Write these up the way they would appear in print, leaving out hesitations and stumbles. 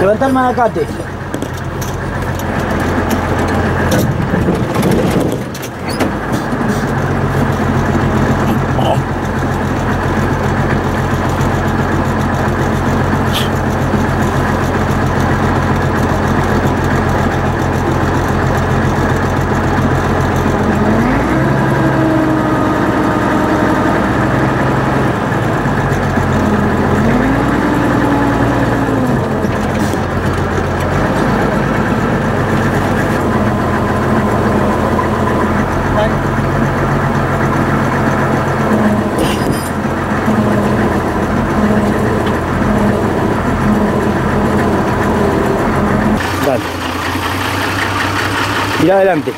Levantá el manacate. Dale. Mira adelante.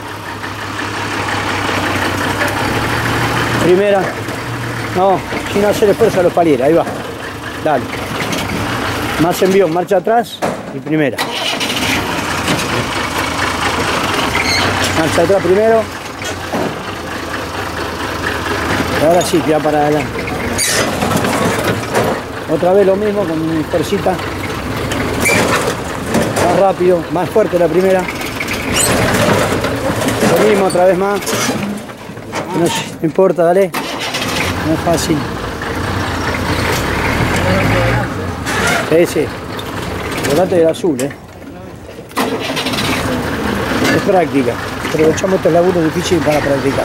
Primera. No, sin hacer esfuerzo a los palieres. Ahí va. Dale. Más envión, marcha atrás y primera. Marcha atrás primero. Y ahora sí, tira para adelante. Otra vez lo mismo con mi fuercita. Más rápido, más fuerte la primera. Lo mismo, otra vez más. No importa, dale. No es fácil. Sí. El volante del azul, Es práctica. Aprovechamos estos laburos difíciles para practicar.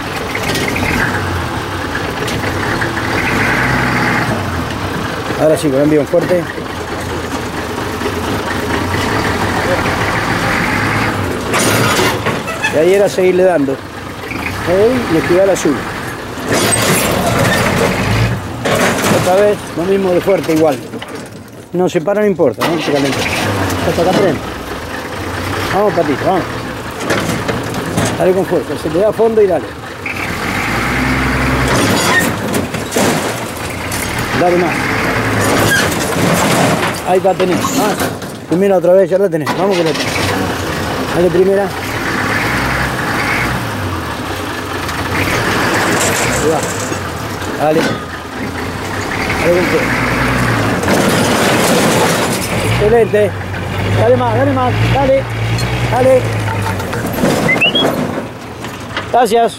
Ahora sí, con envío fuerte. Y ahí era seguirle dando. Y esquivar el azul. Otra vez, lo mismo de fuerte igual. No se para, no importa, no se calienta. Hasta acá frente. Vamos, patito, vamos. Dale con fuerza, se te da a fondo y dale. Dale más. Ahí la tenés. Más. Primera otra vez, ya la tenés. Vamos con otra. Dale primera. Ahí va. Dale. Dale con fuerza. Excelente. Dale más, dale. Dale. Gracias.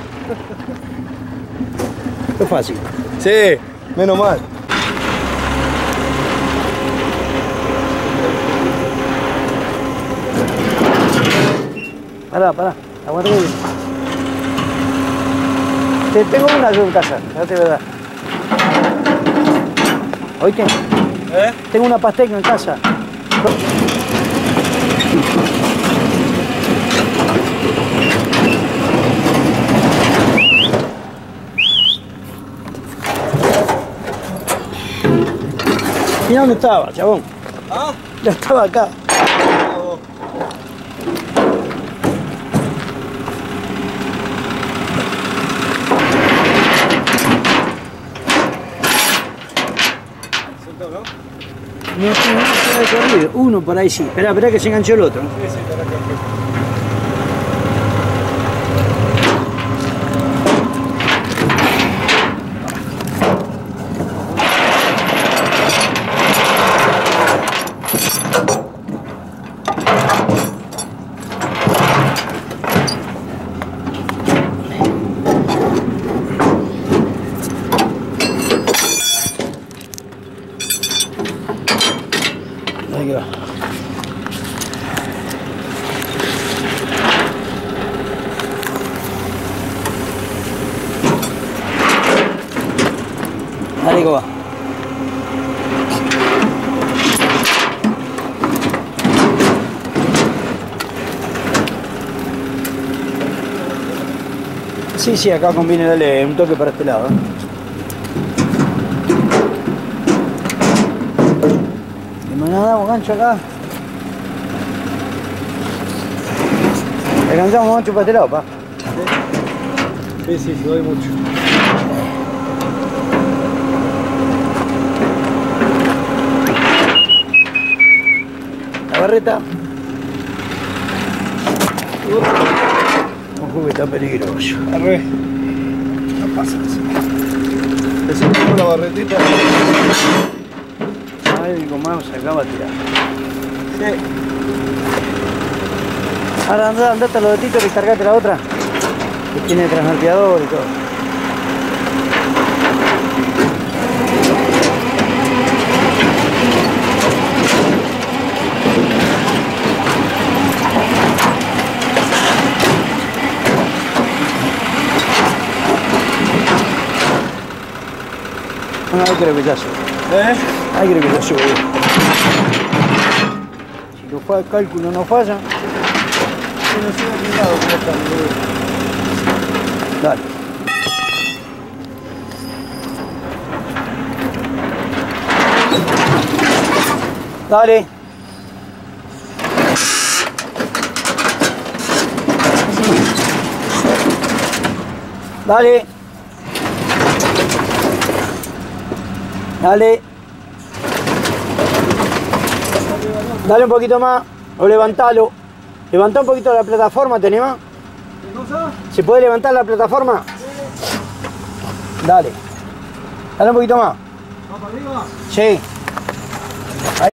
Qué fácil. Sí, menos mal. Pará. Aguanta bien. Tengo una yo en casa, ya te voy a dar. ¿Oíste? Tengo una pasteca en casa. Mira dónde estaba, chabón. ¿Ah? Ya estaba acá. No tiene corrido. Uno por ahí sí. Espera que se enganchó el otro. Sí, para que... Ahí va. Dale que va. Sí, acá conviene darle un toque para este lado. Damos gancho acá. Alcanzamos gancho para este lado, pa. Sí, doy mucho. La barreta. Ojo que está peligroso. Arre. No pasa eso. Le subimos la barretita. ver que como se acaba de tirar. Sí. Ahora andate a lo de Tito y cargate la otra. Que tiene transvertidor y todo. No, ahí creo que ya sube. Ahí creo que ya sube. Si el cálculo no falla. Dale. Dale. Dale. Dale. Dale un poquito más. O levantalo. Levantá un poquito la plataforma, ¿te animás? ¿Se puede levantar la plataforma? Dale. Dale un poquito más. ¿Va para arriba? Sí.